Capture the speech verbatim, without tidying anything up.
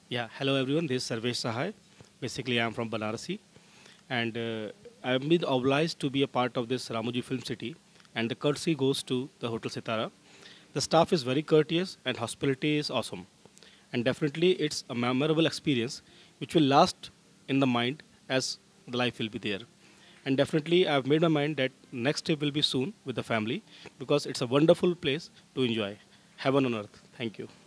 Yeah, hello everyone. This is Sarvesh Sahai. Basically, I'm from Banarasi, and uh, I've been obliged to be a part of this Ramoji Film City, and the courtesy goes to the Hotel Sitara. The staff is very courteous, and hospitality is awesome, and definitely it's a memorable experience which will last in the mind as the life will be there. And definitely, I've made my mind that next trip will be soon with the family because it's a wonderful place to enjoy. Heaven on earth. Thank you.